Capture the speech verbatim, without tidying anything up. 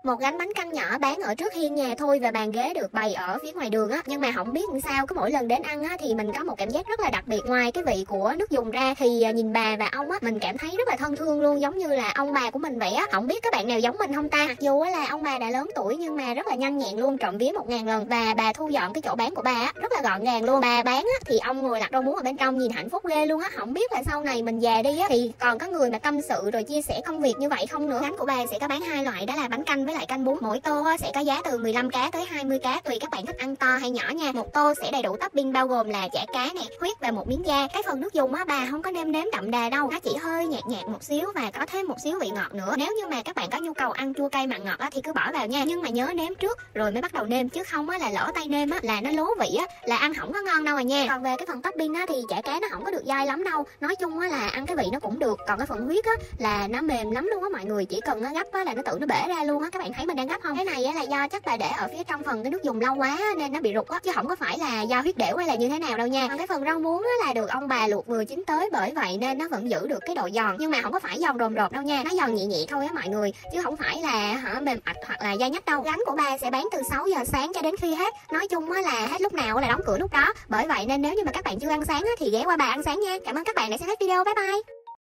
Một gánh bánh căn nhỏ bán ở trước hiên nhà thôi và bàn ghế được bày ở phía ngoài đường á, nhưng mà không biết làm sao cứ mỗi lần đến ăn á thì mình có một cảm giác rất là đặc biệt. Ngoài cái vị của nước dùng ra thì nhìn bà và ông á mình cảm thấy rất là thân thương luôn, giống như là ông bà của mình vậy á. Không biết các bạn nào giống mình không ta? Mặc dù á là ông bà đã lớn tuổi nhưng mà rất là nhanh nhẹn luôn, trộm vía một ngàn lần. Và bà thu dọn cái chỗ bán của bà á rất là gọn gàng luôn. Bà bán á thì ông ngồi lặt rau muống ở bên trong, nhìn hạnh phúc ghê luôn á. Không biết là sau này mình già đi á thì còn có người mà tâm sự rồi chia sẻ công việc như vậy không nữa. Bánh của bà sẽ có bán hai loại, đó là bánh canh với lại canh bún. Mỗi tô sẽ có giá từ mười lăm cá tới hai mươi cá, tùy các bạn thích ăn to hay nhỏ nha. Một tô sẽ đầy đủ topping bao gồm là chả cá nè, huyết và một miếng da. Cái phần nước dùng á bà không có nêm nếm đậm đà đâu, nó chỉ hơi nhạt nhạt một xíu và có thêm một xíu vị ngọt nữa. Nếu như mà các bạn có nhu cầu ăn chua cay mặn ngọt á thì cứ bỏ vào nha, nhưng mà nhớ nếm trước rồi mới bắt đầu nêm, chứ không á là lỡ tay nêm á là nó lố vị á, là ăn không có ngon đâu à nha. Còn về cái phần topping á thì chả cá nó không có được dai lắm đâu, nói chung á là ăn cái vị nó cũng được. Còn cái phần huyết á là nó mềm lắm luôn á mọi người, chỉ cần nó gấp á là nó tự nó bể ra luôn á. Các bạn thấy mình đang gấp không? Cái này á là do chắc bà để ở phía trong phần cái nước dùng lâu quá nên nó bị rụt á, chứ không có phải là do huyết đểu hay là như thế nào đâu nha. Còn cái phần rau muống á là được ông bà luộc vừa chín tới, bởi vậy nên nó vẫn giữ được cái độ giòn, nhưng mà không có phải giòn rồm rột đâu nha, nó giòn nhẹ nhẹ thôi á mọi người, chứ không phải là hả mềm ạch hoặc là dai nhách đâu. Gánh của bà sẽ bán từ sáu giờ sáng cho đến khi hết, nói chung á là hết lúc nào là đóng cửa lúc đó. Bởi vậy nên nếu như mà các bạn chưa ăn sáng á thì ghé qua bà ăn sáng nha. Cảm ơn các bạn đã xem hết video, bye bye.